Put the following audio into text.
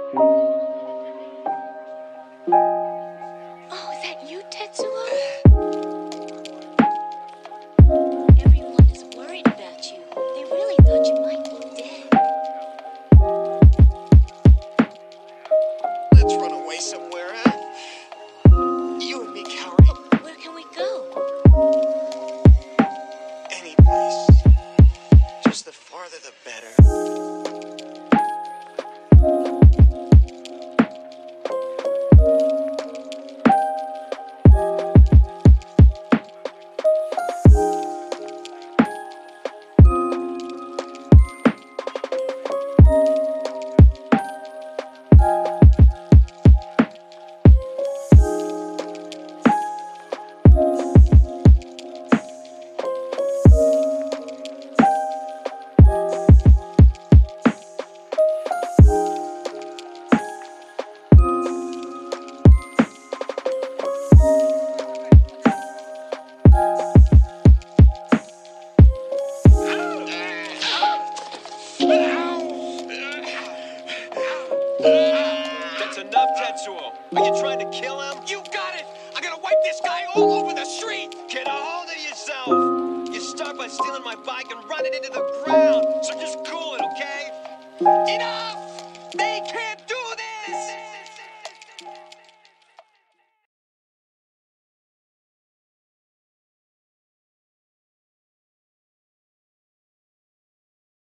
Oh, is that you, Tetsuo? Everyone is worried about you. They really thought you might be dead. Let's run away somewhere, huh? You and me, Kaori. Where can we go? Any place. Just the farther the better. That's enough, Tetsuo. Are you trying to kill him? You got it! I'm gonna wipe this guy all over the street! Get a hold of yourself! You start by stealing my bike and running into the ground, so just cool it, okay? Enough!